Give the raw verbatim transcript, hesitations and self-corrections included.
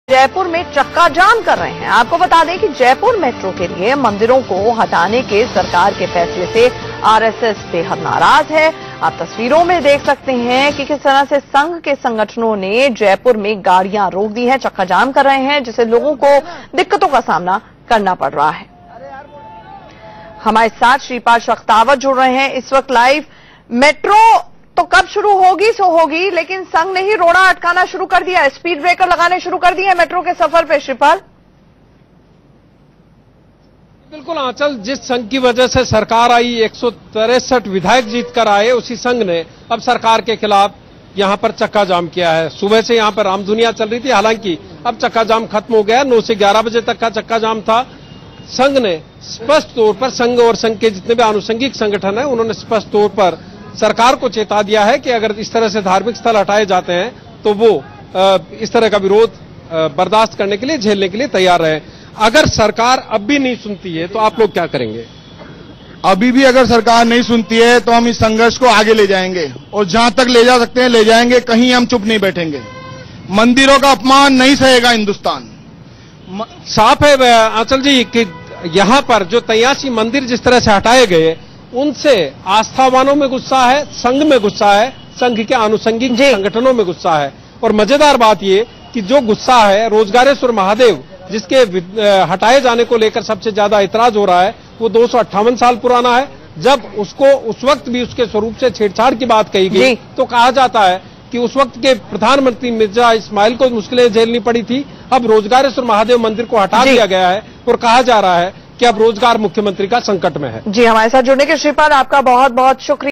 जयपुर में चक्का जाम कर रहे हैं। आपको बता दें कि जयपुर मेट्रो के लिए मंदिरों को हटाने के सरकार के फैसले से आरएसएस बेहद नाराज है। आप तस्वीरों में देख सकते हैं कि किस तरह से संघ के संगठनों ने जयपुर में गाड़ियां रोक दी हैं, चक्का जाम कर रहे हैं, जिससे लोगों को दिक्कतों का सामना करना पड़ रहा है। हमारे साथ श्रीपाल शख्तावत जुड़ रहे हैं इस वक्त लाइव। मेट्रो तो कब शुरू होगी सो होगी, लेकिन संघ ने ही रोड़ा अटकाना शुरू कर दिया, स्पीड ब्रेकर लगाने शुरू कर दिए मेट्रो के सफर पे। श्रीपाल, बिल्कुल आंचल, जिस संघ की वजह से सरकार आई, एक सौ तिरसठ विधायक जीत कर आए, उसी संघ ने अब सरकार के खिलाफ यहां पर चक्का जाम किया है। सुबह से यहां पर राम दुनिया चल रही थी, हालांकि अब चक्का जाम खत्म हो गया। नौ से ग्यारह बजे तक का चक्का जाम था। संघ ने स्पष्ट तौर पर, संघ और संघ के जितने भी आनुषंगिक संगठन है, उन्होंने स्पष्ट तौर पर सरकार को चेता दिया है कि अगर इस तरह से धार्मिक स्थल हटाए जाते हैं तो वो इस तरह का विरोध बर्दाश्त करने के लिए, झेलने के लिए तैयार रहे। अगर सरकार अब भी नहीं सुनती है तो आप लोग क्या करेंगे? अभी भी अगर सरकार नहीं सुनती है तो हम इस संघर्ष को आगे ले जाएंगे और जहां तक ले जा सकते हैं ले जाएंगे। कहीं हम चुप नहीं बैठेंगे। मंदिरों का अपमान नहीं सहेगा हिंदुस्तान। साफ है आंचल जी कि यहां पर जो तेयासी मंदिर जिस तरह से हटाए गए, उनसे आस्थावानों में गुस्सा है, संघ में गुस्सा है, संघ के आनुषंगिक संगठनों में गुस्सा है। और मजेदार बात ये कि जो गुस्सा है रोजगारेश्वर महादेव, जिसके हटाए जाने को लेकर सबसे ज्यादा इतराज हो रहा है, वो दो सौ अट्ठावन साल पुराना है। जब उसको उस वक्त भी उसके स्वरूप से छेड़छाड़ की बात कही गई तो कहा जाता है कि उस वक्त के प्रधानमंत्री मिर्जा इस्माइल को मुश्किलें झेलनी पड़ी थी। अब रोजगारेश्वर महादेव मंदिर को हटा दिया गया है और कहा जा रहा है कि अब रोजगार मुख्यमंत्री का संकट में है। जी, हमारे साथ जुड़ने के श्रीपाल आपका बहुत बहुत शुक्रिया।